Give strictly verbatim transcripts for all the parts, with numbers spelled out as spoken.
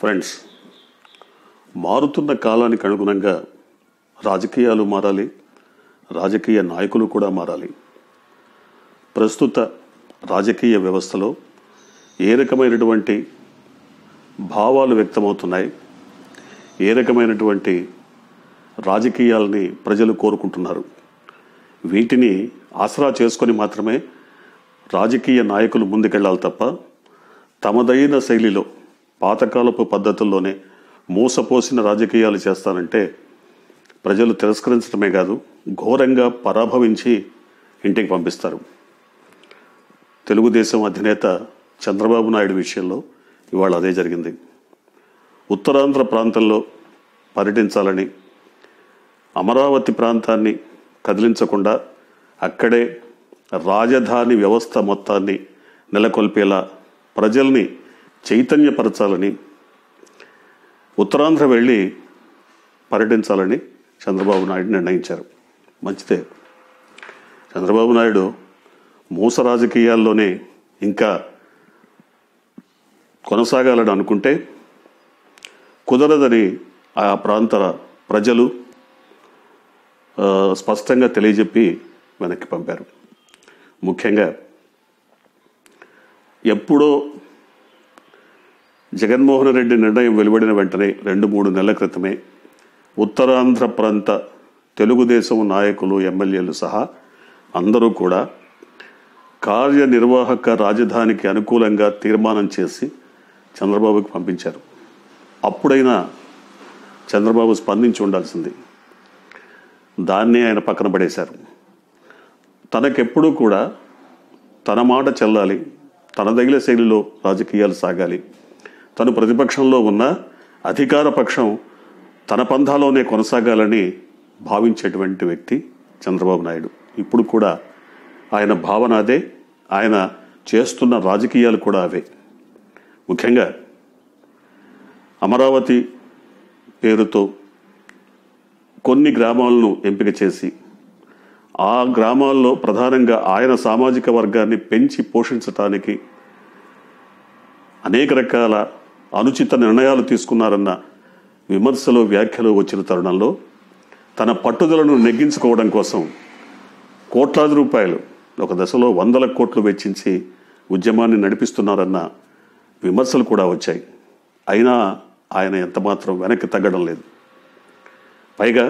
Friends, మారుతున్న కాలానికి అనుగుణంగా రాజకీయాలు మారాలి, రాజకీయ నాయకులు కూడా మారాలి. ప్రస్తుత రాజకీయ వ్యవస్థలో ఏ రకమైనటువంటి భావాలు వ్యక్తమవుతున్నాయి, ఏ రకమైనటువంటి రాజకీయాలని ప్రజలు కోరుకుంటున్నారు, వీటిని ఆసరా చేసుకొని మాత్రమే రాజకీయ నాయకులు ముందుకెళ్ళాలి తప్ప తమదైన శైలిలో పాతకాలపు పద్ధతుల్లోనే మోసపోసిన రాజకీయాలు చేస్తానంటే ప్రజలు తిరస్కరించడమే కాదు, ఘోరంగా పరాభవించి ఇంటికి పంపిస్తారు. తెలుగుదేశం అధినేత చంద్రబాబు నాయుడు విషయంలో ఇవాళ అదే జరిగింది. ఉత్తరాంధ్ర ప్రాంతంలో పర్యటించాలని, అమరావతి ప్రాంతాన్ని కదిలించకుండా అక్కడే రాజధాని వ్యవస్థ మొత్తాన్ని నెలకొల్పేలా ప్రజల్ని చైతన్యపరచాలని, ఉత్తరాంధ్ర వెళ్ళి పర్యటించాలని చంద్రబాబు నాయుడు నిర్ణయించారు. మంచిదే. చంద్రబాబు నాయుడు మోస రాజకీయాల్లోనే ఇంకా కొనసాగాలని అనుకుంటే కుదరదని ఆ ప్రాంత ప్రజలు స్పష్టంగా తెలియజెప్పి వెనక్కి పంపారు. ముఖ్యంగా ఎప్పుడో జగన్మోహన్ రెడ్డి నిర్ణయం వెలువడిన వెంటనే రెండు మూడు నెలల క్రితమే ఉత్తరాంధ్ర ప్రాంత తెలుగుదేశం నాయకులు, ఎమ్మెల్యేలు సహా అందరూ కూడా కార్యనిర్వాహక రాజధానికి అనుకూలంగా తీర్మానం చేసి చంద్రబాబుకి పంపించారు. అప్పుడైనా చంద్రబాబు స్పందించి ఉండాల్సింది. దాన్ని ఆయన పక్కన పడేశారు. తనకెప్పుడూ కూడా తన మాట చెల్లాలి, తన తగిన శైలిలో రాజకీయాలు సాగాలి, తను ప్రతిపక్షంలో ఉన్న అధికార పక్షం తన పంథాలోనే కొనసాగాలని భావించేటువంటి వ్యక్తి చంద్రబాబు నాయుడు. ఇప్పుడు కూడా ఆయన భావన అదే, ఆయన చేస్తున్న రాజకీయాలు కూడా అవే. ముఖ్యంగా అమరావతి పేరుతో కొన్ని గ్రామాలను ఎంపిక చేసి ఆ గ్రామాల్లో ప్రధానంగా ఆయన సామాజిక వర్గాన్ని పెంచి పోషించటానికి అనేక రకాల అనుచిత నిర్ణయాలు తీసుకున్నారన్న విమర్శలు, వ్యాఖ్యలు వచ్చిన తరుణంలో తన పట్టుదలను నెగ్గించుకోవడం కోసం కోట్లాది రూపాయలు, ఒక దశలో వందల కోట్లు వెచ్చించి ఉద్యమాన్ని నడిపిస్తున్నారన్న విమర్శలు కూడా వచ్చాయి. అయినా ఆయన ఎంతమాత్రం వెనక్కి తగ్గడం లేదు. పైగా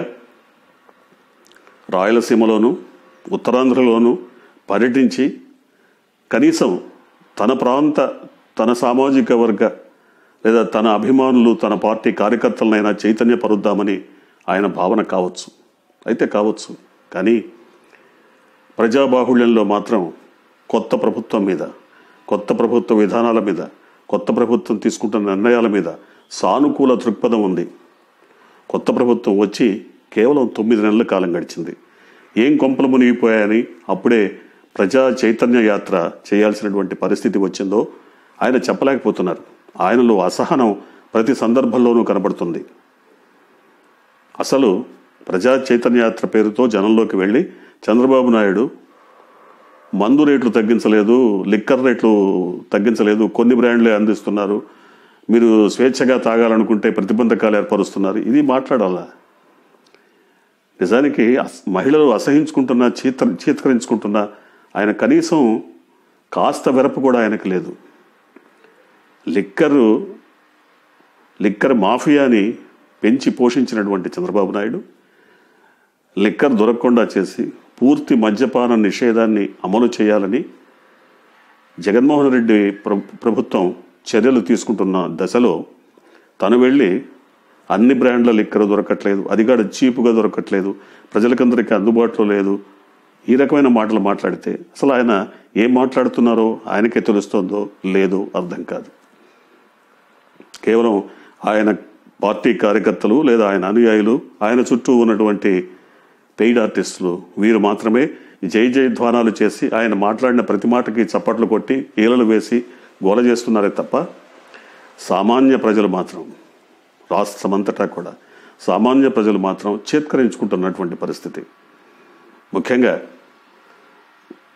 రాయలసీమలోను ఉత్తరాంధ్రలోనూ పర్యటించి కనీసం తన ప్రాంత, తన సామాజిక వర్గ లేదా తన అభిమానులు, తన పార్టీ కార్యకర్తలనైనా చైతన్యపరుద్దామని ఆయన భావన కావచ్చు, అయితే కావచ్చు. కానీ ప్రజాబాహుళ్యంలో మాత్రం కొత్త ప్రభుత్వం మీద, కొత్త ప్రభుత్వ విధానాల మీద, కొత్త ప్రభుత్వం తీసుకుంటున్న నిర్ణయాల మీద సానుకూల దృక్పథం ఉంది. కొత్త ప్రభుత్వం వచ్చి కేవలం తొమ్మిది నెలల కాలం గడిచింది. ఏం కొంపలు మునిగిపోయాయని అప్పుడే ప్రజా చైతన్య యాత్ర చేయాల్సినటువంటి పరిస్థితి వచ్చిందో ఆయన చెప్పలేకపోతున్నారు. ఆయనలో అసహనం ప్రతి సందర్భంలోనూ కనబడుతుంది. అసలు ప్రజా చైతన్య యాత్ర పేరుతో జనంలోకి వెళ్ళి చంద్రబాబు నాయుడు మందు రేట్లు తగ్గించలేదు, లిక్కర్ రేట్లు తగ్గించలేదు, కొన్ని బ్రాండ్లే అందిస్తున్నారు, మీరు స్వేచ్ఛగా తాగాలనుకుంటే ప్రతిబంధకాలు ఏర్పరుస్తున్నారు, ఇది మాట్లాడాలా? నిజానికి మహిళలు అసహించుకుంటున్నా, చీత చీత్కరించుకుంటున్నా ఆయన కనీసం కాస్త వెరపు కూడా ఆయనకు లేదు. లిక్కరు లిక్కర్ మాఫియాని పెంచి పోషించినటువంటి చంద్రబాబు నాయుడు లిక్కర్ దొరకకుండా చేసి పూర్తి మద్యపాన నిషేధాన్ని అమలు చేయాలని జగన్మోహన్ రెడ్డి ప్రభుత్వం చర్యలు తీసుకుంటున్న దశలో తను వెళ్ళి అన్ని బ్రాండ్ల లిక్కర్ దొరకట్లేదు, అది కూడా చీపుగా దొరకట్లేదు, ప్రజలకందరికీ అందుబాటులో లేదు, ఈ రకమైన మాటలు మాట్లాడితే అసలు ఆయన ఏం మాట్లాడుతున్నారో ఆయనకే తెలుస్తుందో లేదో అర్థం కాదు. కేవలం ఆయన పార్టీ కార్యకర్తలు లేదా ఆయన అనుయాయులు, ఆయన చుట్టూ ఉన్నటువంటి పెయిడ్ ఆర్టిస్టులు, వీరు మాత్రమే జై జై ధ్వానాలు చేసి ఆయన మాట్లాడిన ప్రతి మాటకి చప్పట్లు కొట్టి ఈలలు వేసి గోల చేస్తున్నారే తప్ప సామాన్య ప్రజలు మాత్రం, రాష్ట్రమంతటా కూడా సామాన్య ప్రజలు మాత్రం చేత్కరించుకుంటున్నటువంటి పరిస్థితి. ముఖ్యంగా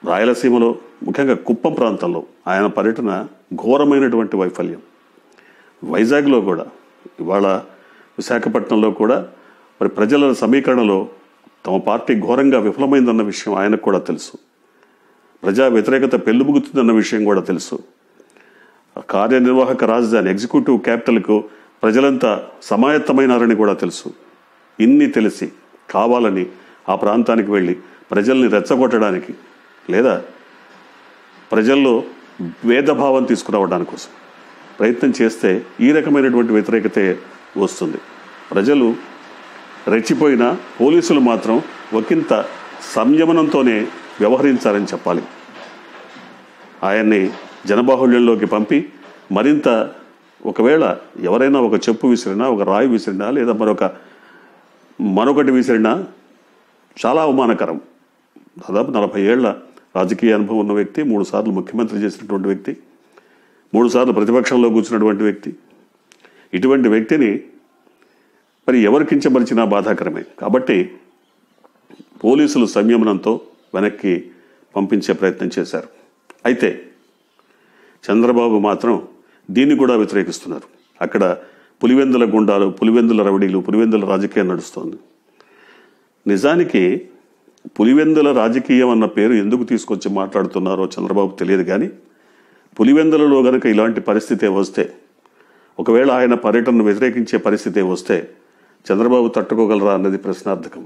రాయలసీమలో, ముఖ్యంగా కుప్పం ప్రాంతంలో ఆయన పర్యటన ఘోరమైనటువంటి వైఫల్యం. వైజాగ్లో కూడా, ఇవాళ విశాఖపట్నంలో కూడా మరి ప్రజల సమీకరణలో తమ పార్టీ ఘోరంగా విఫలమైందన్న విషయం ఆయనకు కూడా తెలుసు. ప్రజా వ్యతిరేకత పెళ్ళుబుగుతుందన్న విషయం కూడా తెలుసు. కార్యనిర్వాహక రాజధాని ఎగ్జిక్యూటివ్ క్యాపిటల్కు ప్రజలంతా సమాయత్తమైనారని కూడా తెలుసు. ఇన్ని తెలిసి కావాలని ఆ ప్రాంతానికి వెళ్ళి ప్రజల్ని రెచ్చగొట్టడానికి లేదా ప్రజల్లో భేదభావం తీసుకురావడానికి కోసం ప్రయత్నం చేస్తే ఈ రకమైనటువంటి వ్యతిరేకతే వస్తుంది. ప్రజలు రెచ్చిపోయినా పోలీసులు మాత్రం ఒకంత సంయమనంతోనే వ్యవహరించాలని చెప్పాలి. ఆయన్ని జనబాహుళ్యంలోకి పంపి మరింత ఒకవేళ ఎవరైనా ఒక చెప్పు విసిరినా, ఒక రాయి విసిరినా, లేదా మరొక మరొకటి విసిరినా చాలా అవమానకరం. దాదాపు నలభై ఏళ్ల రాజకీయ అనుభవం ఉన్న వ్యక్తి, మూడు సార్లు ముఖ్యమంత్రి చేసినటువంటి వ్యక్తి, మూడు సార్లు ప్రతిపక్షంలో కూర్చున్నటువంటి వ్యక్తి. ఇటువంటి వ్యక్తిని మరి ఎవరు కించపరిచినా బాధాకరమే. కాబట్టి పోలీసులు సంయమనంతో వెనక్కి పంపించే ప్రయత్నం చేశారు. అయితే చంద్రబాబు మాత్రం దీన్ని కూడా వ్యతిరేకిస్తున్నారు. అక్కడ పులివెందుల గుండాలు, పులివెందుల రౌడీలు, పులివెందుల రాజకీయం నడుస్తోంది. నిజానికి పులివెందుల రాజకీయం అన్న పేరు ఎందుకు తీసుకొచ్చి మాట్లాడుతున్నారో చంద్రబాబు తెలియదు. కానీ పులివెందులలో కనుక ఇలాంటి పరిస్థితే వస్తే, ఒకవేళ ఆయన పర్యటనను వ్యతిరేకించే పరిస్థితే వస్తే చంద్రబాబు తట్టుకోగలరా అన్నది ప్రశ్నార్థకం.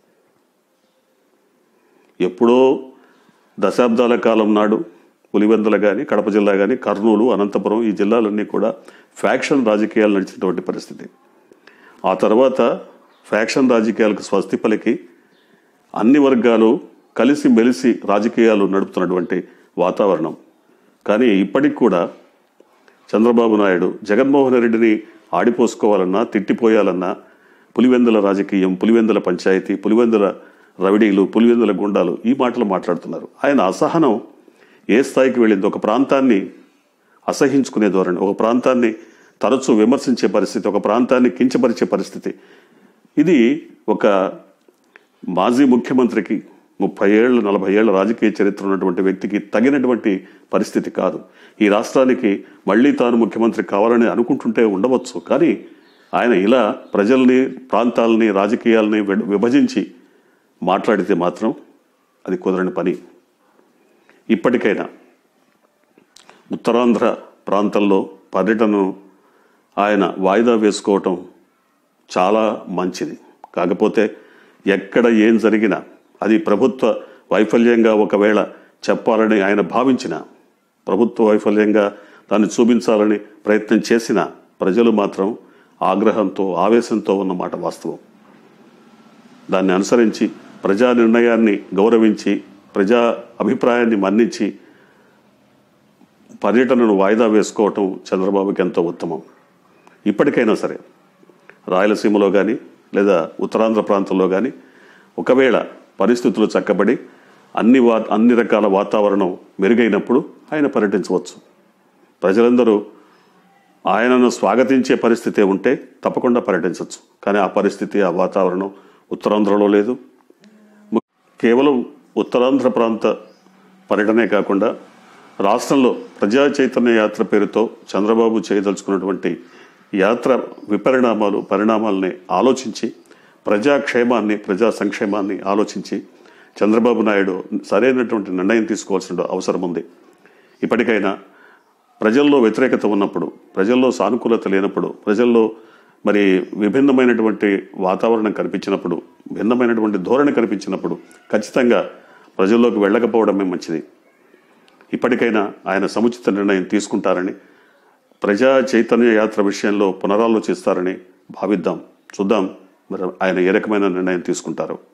ఎప్పుడో దశాబ్దాల కాలం నాడు పులివెందుల కానీ, కడప జిల్లా కానీ, కర్నూలు, అనంతపురం ఈ జిల్లాలన్నీ కూడా ఫ్యాక్షన్ రాజకీయాలు నడిచినటువంటి పరిస్థితి. ఆ తర్వాత ఫ్యాక్షన్ రాజకీయాలకు స్వస్తి పలికి అన్ని వర్గాలు కలిసి మెలిసి రాజకీయాలు నడుపుతున్నటువంటి వాతావరణం. కానీ ఇప్పటికి కూడా చంద్రబాబు నాయుడు జగన్మోహన్ రెడ్డిని ఆడిపోసుకోవాలన్నా, తిట్టిపోయాలన్నా పులివెందుల రాజకీయం, పులివెందుల పంచాయతీ, పులివెందుల రవిడీలు, పులివెందుల గుండాలు ఈ మాటలు మాట్లాడుతున్నారు. ఆయన అసహనం ఏ స్థాయికి వెళ్ళింది? ఒక ప్రాంతాన్ని అసహించుకునే ధోరణి, ఒక ప్రాంతాన్ని తరచూ విమర్శించే పరిస్థితి, ఒక ప్రాంతాన్ని కించపరిచే పరిస్థితి. ఇది ఒక మాజీ ముఖ్యమంత్రికి, ముప్పై ఏళ్ళు నలభై ఏళ్ల రాజకీయ చరిత్ర ఉన్నటువంటి వ్యక్తికి తగినటువంటి పరిస్థితి కాదు. ఈ రాష్ట్రానికి మళ్ళీ తాను ముఖ్యమంత్రి కావాలని అనుకుంటుంటే ఉండవచ్చు. కానీ ఆయన ఇలా ప్రజల్ని, ప్రాంతాలని, రాజకీయాలని విభజించి మాట్లాడితే మాత్రం అది కుదరని పని. ఇప్పటికైనా ఉత్తరాంధ్ర ప్రాంతంలో పర్యటనను ఆయన వాయిదా వేసుకోవటం చాలా మంచిది. కాకపోతే ఎక్కడ ఏం జరిగినా అది ప్రభుత్వ వైఫల్యంగా ఒకవేళ చెప్పాలని ఆయన భావించిన, ప్రభుత్వ వైఫల్యంగా దాన్ని చూపించాలని ప్రయత్నం చేసిన ప్రజలు మాత్రం ఆగ్రహంతో, ఆవేశంతో ఉన్నమాట వాస్తవం. దాన్ని అనుసరించి ప్రజా నిర్ణయాన్ని గౌరవించి, ప్రజా అభిప్రాయాన్ని మన్నించి పర్యటనను వాయిదా వేసుకోవటం చంద్రబాబుకి ఎంతో ఉత్తమం. ఇప్పటికైనా సరే రాయలసీమలో కానీ లేదా ఉత్తరాంధ్ర ప్రాంతంలో కానీ ఒకవేళ పరిస్థితులు చక్కబడి అన్ని వా అన్ని రకాల వాతావరణం మెరుగైనప్పుడు ఆయన పర్యటించవచ్చు. ప్రజలందరూ ఆయనను స్వాగతించే పరిస్థితి ఉంటే తప్పకుండా పర్యటించవచ్చు. కానీ ఆ పరిస్థితి, ఆ వాతావరణం ఉత్తరాంధ్రలో లేదు. కేవలం ఉత్తరాంధ్ర ప్రాంత పర్యటనే కాకుండా రాష్ట్రంలో ప్రజా చైతన్య యాత్ర పేరుతో చంద్రబాబు చేయదలుచుకున్నటువంటి యాత్ర విపరిణామాలు పరిణామాలని ఆలోచించి, ప్రజాక్షేమాన్ని, ప్రజా సంక్షేమాన్ని ఆలోచించి చంద్రబాబు నాయుడు సరైనటువంటి నిర్ణయం తీసుకోవాల్సిన అవసరం ఉంది. ఇప్పటికైనా ప్రజల్లో వ్యతిరేకత ఉన్నప్పుడు, ప్రజల్లో సానుకూలత లేనప్పుడు, ప్రజల్లో మరి విభిన్నమైనటువంటి వాతావరణం కనిపించినప్పుడు, భిన్నమైనటువంటి ధోరణి కనిపించినప్పుడు ఖచ్చితంగా ప్రజల్లోకి వెళ్ళకపోవడమే మంచిది. ఇప్పటికైనా ఆయన సముచిత నిర్ణయం తీసుకుంటారని, ప్రజా చైతన్య యాత్ర విషయంలో పునరాలోచిస్తారని భావిద్దాం. చూద్దాం మరి ఆయన ఏ రకమైన నిర్ణయం తీసుకుంటారో.